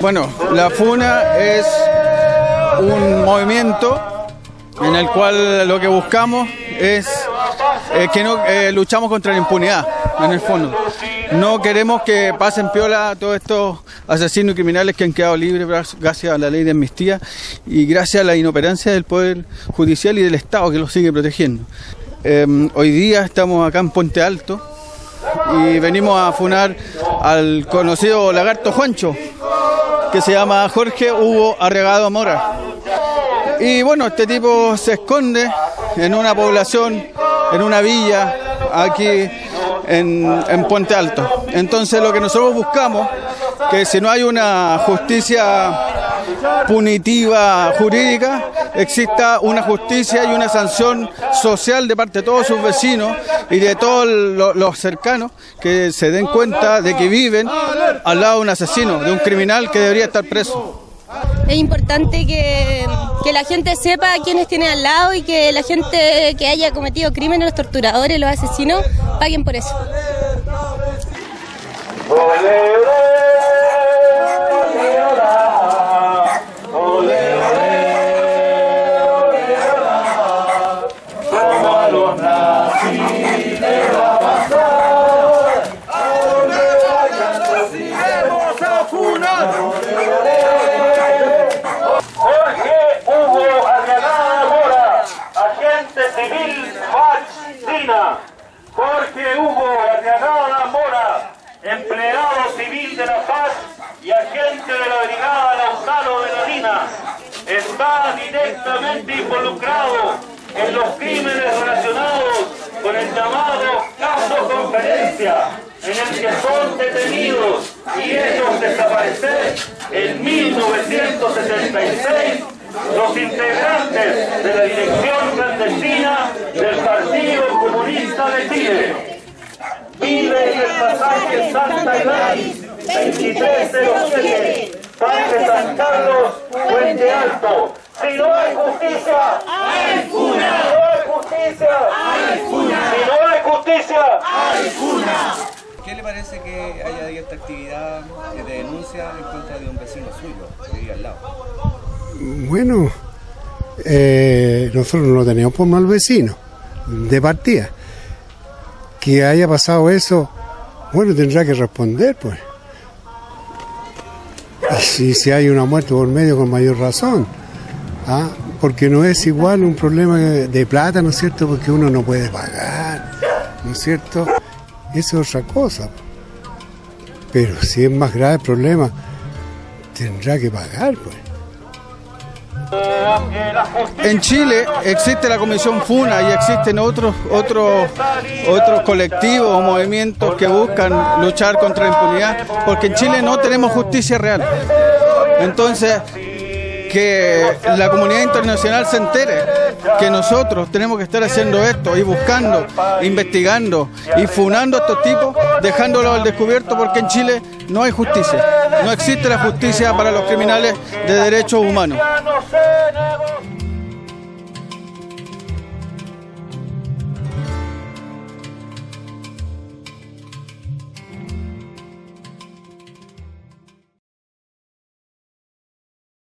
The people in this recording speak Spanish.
Bueno, la FUNA es un movimiento en el cual lo que buscamos es que luchamos contra la impunidad, en el fondo. No queremos que pasen piola a todos estos asesinos y criminales que han quedado libres gracias a la ley de amnistía y gracias a la inoperancia del Poder Judicial y del Estado que los sigue protegiendo. Hoy día estamos acá en Puente Alto y venimos a funar al conocido lagarto Juancho, que se llama Jorge Hugo Arregado Mora. Y bueno, este tipo se esconde en una población, en una villa, aquí en Puente Alto. Entonces lo que nosotros buscamos, que si no hay una justicia punitiva jurídica, exista una justicia y una sanción social de parte de todos sus vecinos y de todos los cercanos, que se den cuenta de que viven al lado de un asesino, de un criminal que debería estar preso. Es importante que la gente sepa quiénes tiene al lado y que la gente que haya cometido crímenes, los torturadores, los asesinos, paguen por eso. Jorge Hugo Arregado Mora, empleado civil de la FARC y agente de la Brigada Lautaro de la DINA, está directamente involucrado en los crímenes relacionados con el llamado caso Conferencia, en el que son detenidos y ellos desaparecer en 1976 los integrantes de la dirección clandestina del Partido Comunista de Chile. Vive en el pasaje Santa Gladys, 2307, Parque San Carlos, Puente Alto. Si no hay justicia, ¡hay FUNA! Si no hay justicia, ¡hay FUNA! Si no hay justicia, ¡hay FUNA! ¿Qué le parece que haya abierta actividad de denuncia en contra de un vecino suyo que vive al lado? Bueno, nosotros no lo teníamos por mal vecino, de partida. Que haya pasado eso, bueno, tendrá que responder, pues. Y si hay una muerte por medio, con mayor razón. ¿Ah? Porque no es igual un problema de plata, ¿no es cierto? Porque uno no puede pagar, ¿no es cierto? Eso es otra cosa. Pero si es más grave el problema, tendrá que pagar, pues. En Chile existe la Comisión FUNA y existen otros colectivos o movimientos que buscan luchar contra la impunidad, porque en Chile no tenemos justicia real. Entonces, que la comunidad internacional se entere que nosotros tenemos que estar haciendo esto y buscando, investigando y funando a estos tipos, dejándolos al descubierto, porque en Chile no hay justicia. No existe la justicia para los criminales de derechos humanos.